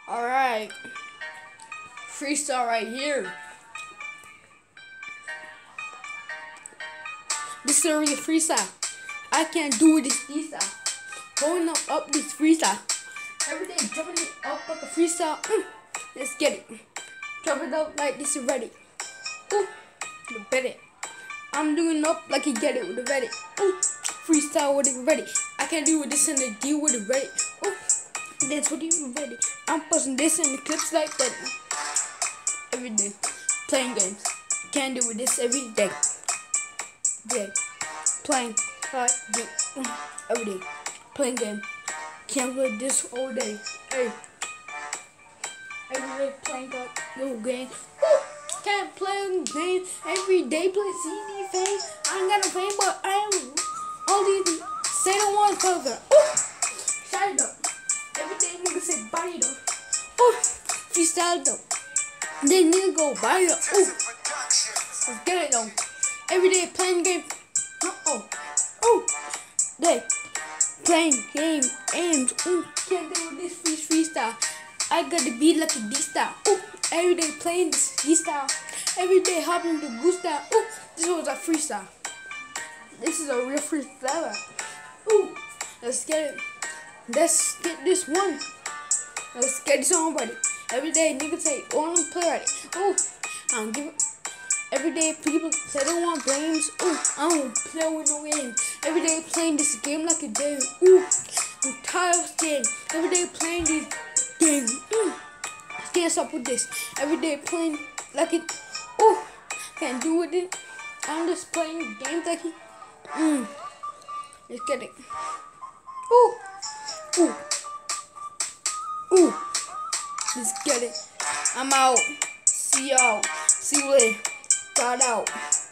Alright. Freestyle right here. This is already a freestyle. I can't do this freestyle. Going up this freestyle. Every day jumping it up like a freestyle. Let's get it. Jump it up like this already. Ooh, you bet it. I'm doing up like you get it with the ready. Ooh, freestyle with it ready. I can't do this in the D with it ready. Ooh, dance with you ready. I'm posting this in the clips like that. Every day, playing games. Can't do with this every day. Playing every day. Playing game. Can't play this all day. Hey. Every day playing little games. Can't play games every day. Play CD fame. I ain't got no fame, but I am all these say no one further. Shut it up. Every day nigga say body though. Freestyle though. Then nigga go buy it. Let's get it though. Every day playing game. Day playing game aims. Can't do this freestyle. I got the beat like a D style. Every day playing this D style. Every day hopping the goose style. This was a freestyle. This is a real freestyle. Let's get it. Let's get this one. Let's get this on ready. Every day niggas say, oh, I'm play ready. I don't give it. Every day people say they want games. I don't play with no games. Every day playing this game like a game. I'm tired of this game. Every day playing this game. Can't stop with this. Every day playing like it. Can't do with it. I'm just playing games like it. Let's get it. Let's get it. I'm out. See y'all. See you later. Got out.